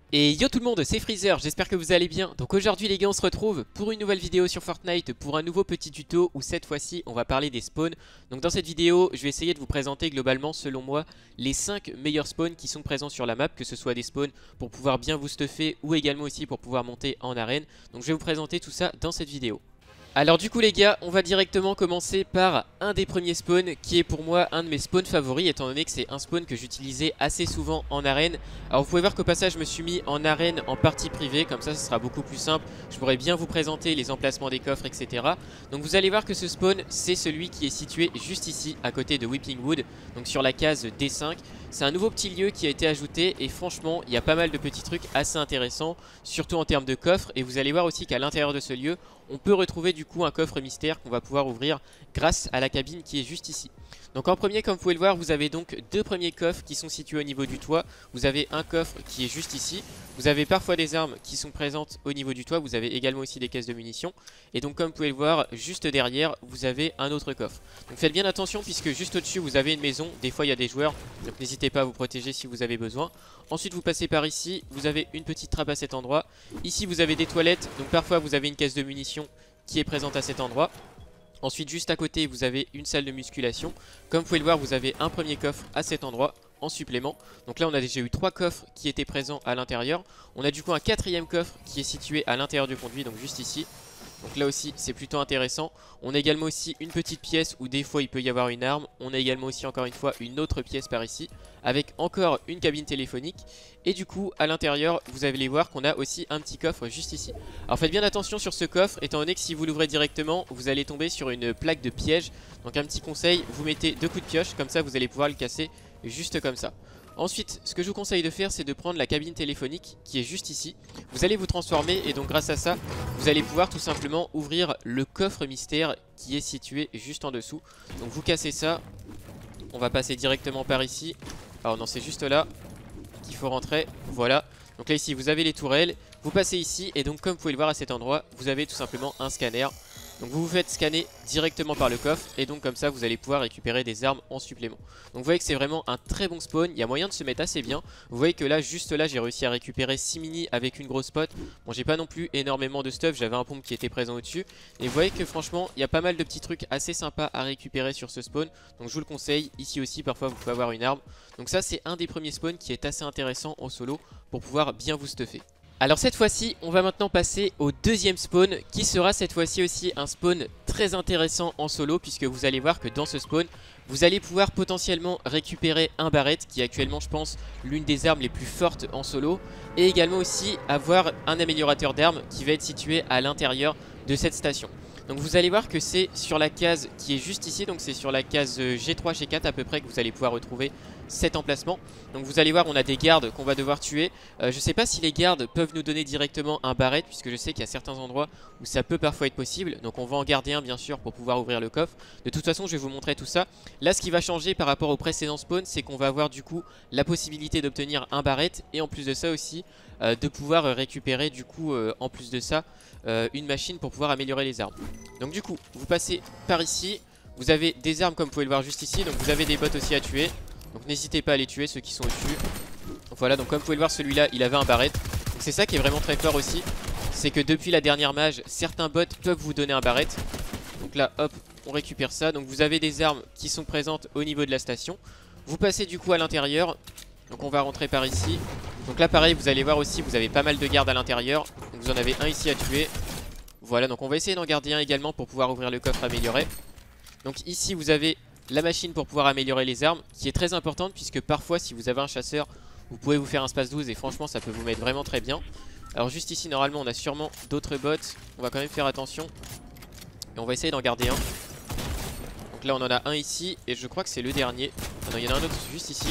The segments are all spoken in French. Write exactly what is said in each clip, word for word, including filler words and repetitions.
Et yo tout le monde, c'est Freezer, j'espère que vous allez bien. Donc aujourd'hui les gars, on se retrouve pour une nouvelle vidéo sur Fortnite, pour un nouveau petit tuto où cette fois-ci on va parler des spawns. Donc dans cette vidéo, je vais essayer de vous présenter globalement, selon moi, les cinq meilleurs spawns qui sont présents sur la map, que ce soit des spawns pour pouvoir bien vous stuffer ou également aussi pour pouvoir monter en arène. Donc je vais vous présenter tout ça dans cette vidéo. Alors du coup les gars, on va directement commencer par un des premiers spawns qui est pour moi un de mes spawns favoris, étant donné que c'est un spawn que j'utilisais assez souvent en arène. Alors vous pouvez voir qu'au passage je me suis mis en arène en partie privée, comme ça ce sera beaucoup plus simple. Je pourrais bien vous présenter les emplacements des coffres, et cetera. Donc vous allez voir que ce spawn c'est celui qui est situé juste ici à côté de Weeping Wood, donc sur la case D cinq. C'est un nouveau petit lieu qui a été ajouté et franchement il y a pas mal de petits trucs assez intéressants, surtout en termes de coffres. Et vous allez voir aussi qu'à l'intérieur de ce lieu on peut retrouver du coup un coffre mystère qu'on va pouvoir ouvrir grâce à la cabine qui est juste ici. Donc en premier, comme vous pouvez le voir, vous avez donc deux premiers coffres qui sont situés au niveau du toit. Vous avez un coffre qui est juste ici. Vous avez parfois des armes qui sont présentes au niveau du toit. Vous avez également aussi des caisses de munitions. Et donc comme vous pouvez le voir, juste derrière, vous avez un autre coffre. Donc faites bien attention puisque juste au-dessus, vous avez une maison. Des fois, il y a des joueurs. Donc n'hésitez pas à vous protéger si vous avez besoin. Ensuite, vous passez par ici. Vous avez une petite trappe à cet endroit. Ici, vous avez des toilettes. Donc parfois, vous avez une caisse de munitions qui est présente à cet endroit. Ensuite, juste à côté, vous avez une salle de musculation. Comme vous pouvez le voir, vous avez un premier coffre à cet endroit en supplément. Donc là, on a déjà eu trois coffres qui étaient présents à l'intérieur. On a du coup un quatrième coffre qui est situé à l'intérieur du conduit, donc juste ici. Donc là aussi, c'est plutôt intéressant. On a également aussi une petite pièce où des fois, il peut y avoir une arme. On a également aussi, encore une fois, une autre pièce par ici, avec encore une cabine téléphonique. Et du coup, à l'intérieur, vous allez voir qu'on a aussi un petit coffre juste ici. Alors faites bien attention sur ce coffre, étant donné que si vous l'ouvrez directement, vous allez tomber sur une plaque de piège. Donc un petit conseil, vous mettez deux coups de pioche, comme ça vous allez pouvoir le casser juste comme ça. Ensuite, ce que je vous conseille de faire, c'est de prendre la cabine téléphonique qui est juste ici. Vous allez vous transformer et donc grâce à ça, vous allez pouvoir tout simplement ouvrir le coffre mystère qui est situé juste en dessous. Donc vous cassez ça. On va passer directement par ici. Alors non, c'est juste là qu'il faut rentrer. Voilà. Donc là ici, vous avez les tourelles. Vous passez ici et donc comme vous pouvez le voir à cet endroit, vous avez tout simplement un scanner. Donc vous vous faites scanner directement par le coffre et donc comme ça vous allez pouvoir récupérer des armes en supplément. Donc vous voyez que c'est vraiment un très bon spawn, il y a moyen de se mettre assez bien. Vous voyez que là, juste là, j'ai réussi à récupérer six mini avec une grosse pot. Bon, j'ai pas non plus énormément de stuff, j'avais un pompe qui était présent au-dessus. Et vous voyez que franchement, il y a pas mal de petits trucs assez sympas à récupérer sur ce spawn. Donc je vous le conseille, ici aussi parfois vous pouvez avoir une arme. Donc ça c'est un des premiers spawns qui est assez intéressant en solo pour pouvoir bien vous stuffer. Alors cette fois-ci, on va maintenant passer au deuxième spawn qui sera cette fois-ci aussi un spawn très intéressant en solo puisque vous allez voir que dans ce spawn, vous allez pouvoir potentiellement récupérer un barrette qui est actuellement je pense l'une des armes les plus fortes en solo et également aussi avoir un améliorateur d'armes qui va être situé à l'intérieur de cette station. Donc vous allez voir que c'est sur la case qui est juste ici, donc c'est sur la case G trois, G quatre à peu près que vous allez pouvoir retrouver cet emplacement. Donc vous allez voir, on a des gardes qu'on va devoir tuer. Euh, je sais pas si les gardes peuvent nous donner directement un barrette, puisque je sais qu'il y a certains endroits où ça peut parfois être possible. Donc on va en garder un bien sûr pour pouvoir ouvrir le coffre. De toute façon je vais vous montrer tout ça. Là ce qui va changer par rapport au précédent spawn, c'est qu'on va avoir du coup la possibilité d'obtenir un barrette. Et en plus de ça aussi, euh, de pouvoir récupérer du coup euh, en plus de ça euh, une machine pour pouvoir améliorer les armes. Donc du coup vous passez par ici. Vous avez des armes comme vous pouvez le voir juste ici. Donc vous avez des bots aussi à tuer. Donc n'hésitez pas à les tuer ceux qui sont au-dessus. Voilà, donc comme vous pouvez le voir, celui-là il avait un barrette. Donc c'est ça qui est vraiment très fort aussi, c'est que depuis la dernière mage, certains bots peuvent vous donner un barrette. Donc là hop, on récupère ça. Donc vous avez des armes qui sont présentes au niveau de la station. Vous passez du coup à l'intérieur. Donc on va rentrer par ici. Donc là pareil, vous allez voir aussi, vous avez pas mal de gardes à l'intérieur. Donc vous en avez un ici à tuer. Voilà, donc on va essayer d'en garder un également pour pouvoir ouvrir le coffre amélioré. Donc ici vous avez la machine pour pouvoir améliorer les armes, qui est très importante puisque parfois si vous avez un chasseur, vous pouvez vous faire un space douze et franchement ça peut vous mettre vraiment très bien. Alors juste ici normalement on a sûrement d'autres bots, on va quand même faire attention. Et on va essayer d'en garder un. Donc là on en a un ici et je crois que c'est le dernier. Ah non, il y en a un autre juste ici.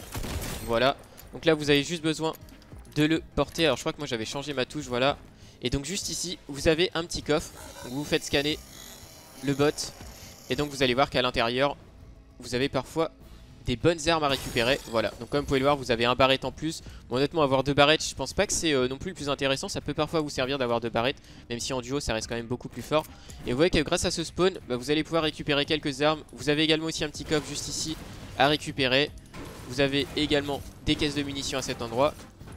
Voilà, donc là vous avez juste besoin de le porter. Alors je crois que moi j'avais changé ma touche, voilà. Et donc juste ici vous avez un petit coffre, donc vous vous faites scanner le bot. Et donc vous allez voir qu'à l'intérieur, vous avez parfois des bonnes armes à récupérer. Voilà, donc comme vous pouvez le voir, vous avez un barrette en plus. Bon, honnêtement, avoir deux barrettes, je pense pas que c'est euh, non plus le plus intéressant. Ça peut parfois vous servir d'avoir deux barrettes, même si en duo ça reste quand même beaucoup plus fort. Et vous voyez que grâce à ce spawn, bah, vous allez pouvoir récupérer quelques armes. Vous avez également aussi un petit coffre juste ici à récupérer. Vous avez également des caisses de munitions à cet endroit.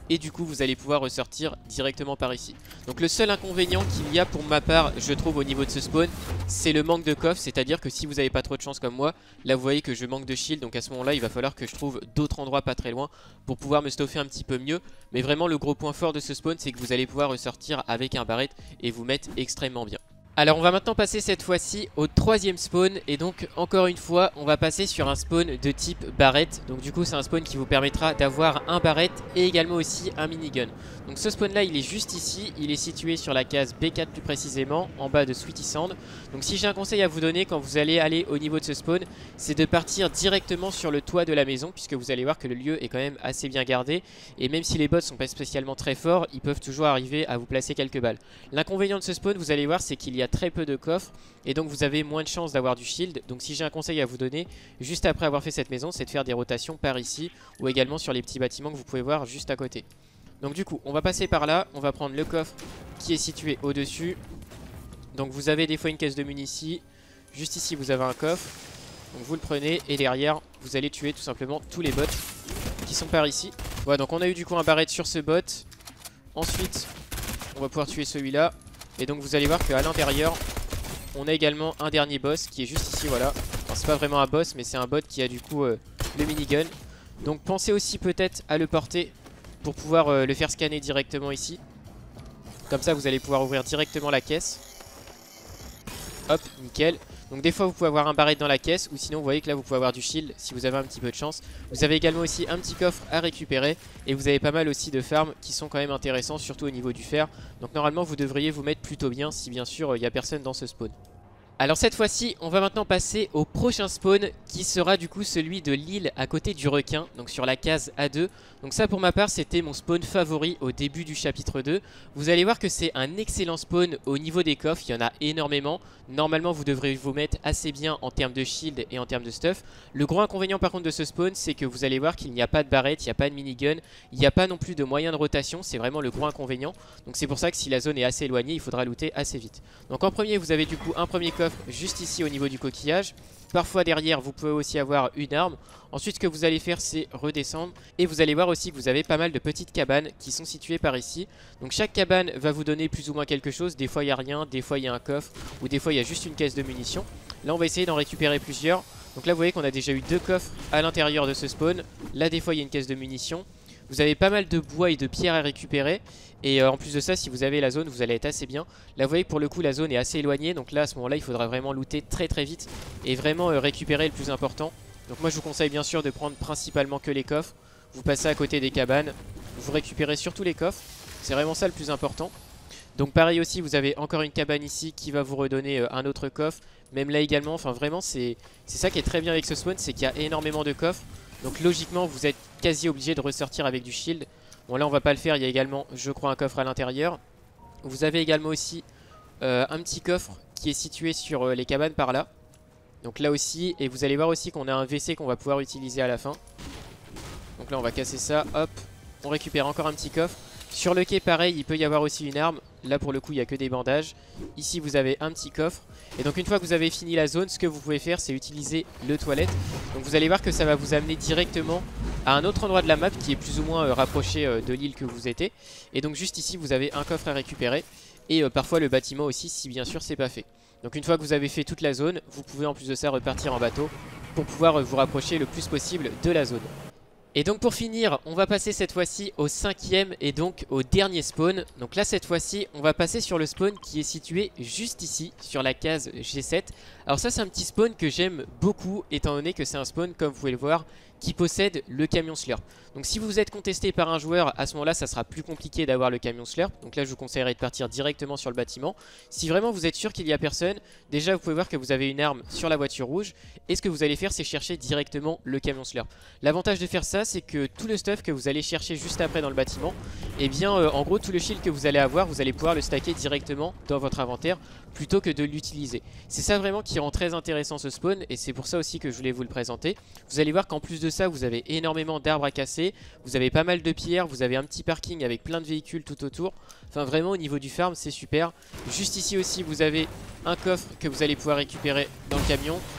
et du coup vous allez pouvoir ressortir directement par ici. Donc le seul inconvénient qu'il y a pour ma part, je trouve, au niveau de ce spawn, c'est le manque de coffre. C'est à dire que si vous n'avez pas trop de chance comme moi, là vous voyez que je manque de shield, donc à ce moment là il va falloir que je trouve d'autres endroits pas très loin pour pouvoir me stuffer un petit peu mieux. Mais vraiment le gros point fort de ce spawn, c'est que vous allez pouvoir ressortir avec un barrette et vous mettre extrêmement bien. Alors on va maintenant passer cette fois-ci au troisième spawn, et donc encore une fois on va passer sur un spawn de type barrette. Donc du coup c'est un spawn qui vous permettra d'avoir un barrette et également aussi un minigun. Donc ce spawn là il est juste ici, il est situé sur la case B quatre plus précisément, en bas de Sweetie Sand. Donc si j'ai un conseil à vous donner quand vous allez aller au niveau de ce spawn, c'est de partir directement sur le toit de la maison, puisque vous allez voir que le lieu est quand même assez bien gardé, et même si les bots sont pas spécialement très forts, ils peuvent toujours arriver à vous placer quelques balles. L'inconvénient de ce spawn, vous allez voir, c'est qu'il y a très peu de coffres et donc vous avez moins de chances d'avoir du shield. Donc si j'ai un conseil à vous donner juste après avoir fait cette maison, c'est de faire des rotations par ici ou également sur les petits bâtiments que vous pouvez voir juste à côté. Donc du coup on va passer par là, on va prendre le coffre qui est situé au dessus. Donc vous avez des fois une caisse de munitions ici, juste ici vous avez un coffre, donc vous le prenez et derrière vous allez tuer tout simplement tous les bots qui sont par ici. Voilà, donc on a eu du coup un barrette sur ce bot. Ensuite on va pouvoir tuer celui-là. Et donc vous allez voir qu'à l'intérieur on a également un dernier boss qui est juste ici, voilà. Enfin, c'est pas vraiment un boss mais c'est un bot qui a du coup euh, le minigun. Donc pensez aussi peut-être à le porter pour pouvoir euh, le faire scanner directement ici. Comme ça vous allez pouvoir ouvrir directement la caisse. Hop, nickel. Donc des fois vous pouvez avoir un barrette dans la caisse, ou sinon vous voyez que là vous pouvez avoir du shield si vous avez un petit peu de chance. Vous avez également aussi un petit coffre à récupérer, et vous avez pas mal aussi de farms qui sont quand même intéressants, surtout au niveau du fer. Donc normalement vous devriez vous mettre plutôt bien si bien sûr il n'y a personne dans ce spawn. Alors cette fois-ci on va maintenant passer au prochain spawn, qui sera du coup celui de l'île à côté du requin, donc sur la case A deux. Donc ça pour ma part c'était mon spawn favori au début du chapitre deux. Vous allez voir que c'est un excellent spawn au niveau des coffres, il y en a énormément. Normalement vous devrez vous mettre assez bien en termes de shield et en termes de stuff. Le gros inconvénient par contre de ce spawn, c'est que vous allez voir qu'il n'y a pas de barrette, il n'y a pas de minigun, il n'y a pas non plus de moyen de rotation, c'est vraiment le gros inconvénient. Donc c'est pour ça que si la zone est assez éloignée, il faudra looter assez vite. Donc en premier vous avez du coup un premier coffre juste ici au niveau du coquillage. Parfois derrière vous pouvez aussi avoir une arme. Ensuite ce que vous allez faire c'est redescendre, et vous allez voir aussi que vous avez pas mal de petites cabanes qui sont situées par ici. Donc chaque cabane va vous donner plus ou moins quelque chose. Des fois il n'y a rien, des fois il y a un coffre, ou des fois il y a juste une caisse de munitions. Là on va essayer d'en récupérer plusieurs. Donc là vous voyez qu'on a déjà eu deux coffres à l'intérieur de ce spawn. Là des fois il y a une caisse de munitions. Vous avez pas mal de bois et de pierres à récupérer. Et euh, en plus de ça, si vous avez la zone, vous allez être assez bien. Là vous voyez que pour le coup la zone est assez éloignée. Donc là à ce moment là il faudra vraiment looter très très vite et vraiment euh, récupérer le plus important. Donc moi je vous conseille bien sûr de prendre principalement que les coffres. Vous passez à côté des cabanes, vous récupérez surtout les coffres. C'est vraiment ça le plus important. Donc pareil aussi, vous avez encore une cabane ici qui va vous redonner euh, un autre coffre. Même là également, enfin vraiment c'est ça qui est très bien avec ce spawn, c'est qu'il y a énormément de coffres. Donc logiquement vous êtes quasi obligé de ressortir avec du shield. Bon là on va pas le faire, il y a également je crois un coffre à l'intérieur. Vous avez également aussi euh, un petit coffre qui est situé sur euh, les cabanes par là. Donc là aussi, et vous allez voir aussi qu'on a un W C qu'on va pouvoir utiliser à la fin. Donc là on va casser ça, hop, on récupère encore un petit coffre. Sur le quai pareil, il peut y avoir aussi une arme. Là pour le coup il n'y a que des bandages. Ici vous avez un petit coffre. Et donc une fois que vous avez fini la zone, ce que vous pouvez faire c'est utiliser le toilette. Donc vous allez voir que ça va vous amener directement à un autre endroit de la map qui est plus ou moins euh, rapproché euh, de l'île que vous étiez. Et donc juste ici vous avez un coffre à récupérer. Et euh, parfois le bâtiment aussi si bien sûr c'est pas fait. Donc une fois que vous avez fait toute la zone, vous pouvez en plus de ça repartir en bateau pour pouvoir euh, vous rapprocher le plus possible de la zone. Et donc pour finir, on va passer cette fois-ci au cinquième et donc au dernier spawn. Donc là cette fois-ci, on va passer sur le spawn qui est situé juste ici, sur la case G sept. Alors ça c'est un petit spawn que j'aime beaucoup, étant donné que c'est un spawn, comme vous pouvez le voir, qui possède le camion slurp. Donc si vous êtes contesté par un joueur, à ce moment-là ça sera plus compliqué d'avoir le camion slurp. Donc là je vous conseillerais de partir directement sur le bâtiment. Si vraiment vous êtes sûr qu'il n'y a personne, déjà vous pouvez voir que vous avez une arme sur la voiture rouge. Et ce que vous allez faire c'est chercher directement le camion slurp. L'avantage de faire ça c'est que tout le stuff que vous allez chercher juste après dans le bâtiment, et eh bien euh, en gros tout le shield que vous allez avoir, vous allez pouvoir le stacker directement dans votre inventaire plutôt que de l'utiliser. C'est ça vraiment qui rend très intéressant ce spawn, et c'est pour ça aussi que je voulais vous le présenter. Vous allez voir qu'en plus de ça vous avez énormément d'arbres à casser, vous avez pas mal de pierres, vous avez un petit parking avec plein de véhicules tout autour. Enfin vraiment au niveau du farm c'est super. Juste ici aussi vous avez un coffre que vous allez pouvoir récupérer dans le camion.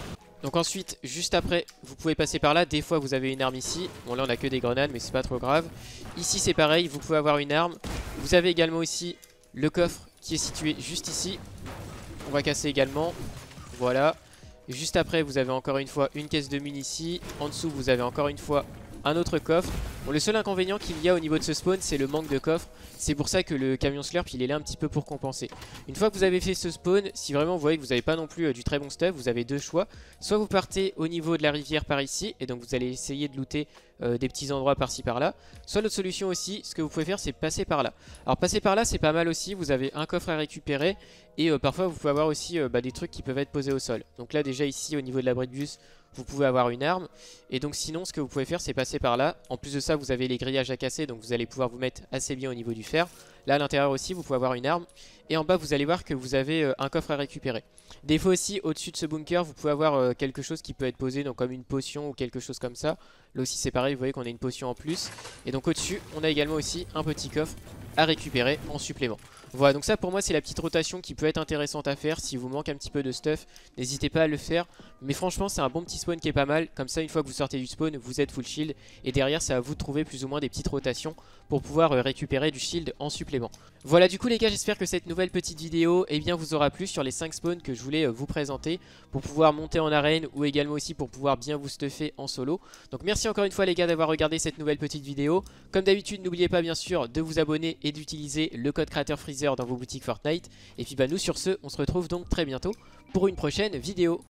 Donc ensuite, juste après, vous pouvez passer par là. Des fois, vous avez une arme ici. Bon, là, on a que des grenades, mais c'est pas trop grave. Ici, c'est pareil. Vous pouvez avoir une arme. Vous avez également ici le coffre qui est situé juste ici. On va casser également. Voilà. Juste après, vous avez encore une fois une caisse de mine ici. En dessous, vous avez encore une fois un autre coffre. Bon, le seul inconvénient qu'il y a au niveau de ce spawn, c'est le manque de coffre. C'est pour ça que le camion slurp, il est là un petit peu pour compenser. Une fois que vous avez fait ce spawn, si vraiment vous voyez que vous n'avez pas non plus euh, du très bon stuff, vous avez deux choix. Soit vous partez au niveau de la rivière par ici, et donc vous allez essayer de looter euh, des petits endroits par-ci par-là. Soit l'autre solution aussi, ce que vous pouvez faire, c'est passer par là. Alors passer par là, c'est pas mal aussi. Vous avez un coffre à récupérer, et euh, parfois vous pouvez avoir aussi euh, bah, des trucs qui peuvent être posés au sol. Donc là déjà ici, au niveau de l'abri de bus, vous pouvez avoir une arme. Et donc sinon, ce que vous pouvez faire, c'est passer par là. En plus de ça, vous avez les grillages à casser, donc vous allez pouvoir vous mettre assez bien au niveau du fer. Là à l'intérieur aussi, vous pouvez avoir une arme. Et en bas, vous allez voir que vous avez euh, un coffre à récupérer. Des fois aussi, au-dessus de ce bunker, vous pouvez avoir euh, quelque chose qui peut être posé, donc comme une potion ou quelque chose comme ça. Là aussi c'est pareil, vous voyez qu'on a une potion en plus. Et donc au-dessus, on a également aussi un petit coffre à récupérer en supplément. Voilà, donc ça pour moi c'est la petite rotation qui peut être intéressante à faire. Si vous manque un petit peu de stuff, n'hésitez pas à le faire. Mais franchement c'est un bon petit spawn qui est pas mal. Comme ça une fois que vous sortez du spawn, vous êtes full shield. Et derrière c'est à vous de trouver plus ou moins des petites rotations pour pouvoir euh, récupérer du shield en supplément. Voilà, du coup les gars, j'espère que cette nouvelle petite vidéo eh bien, vous aura plu sur les cinq spawns que je voulais euh, vous présenter pour pouvoir monter en arène ou également aussi pour pouvoir bien vous stuffer en solo. Donc merci encore une fois les gars d'avoir regardé cette nouvelle petite vidéo. Comme d'habitude, n'oubliez pas bien sûr de vous abonner et d'utiliser le code créateur Freezer dans vos boutiques Fortnite. Et puis bah nous sur ce, on se retrouve donc très bientôt pour une prochaine vidéo.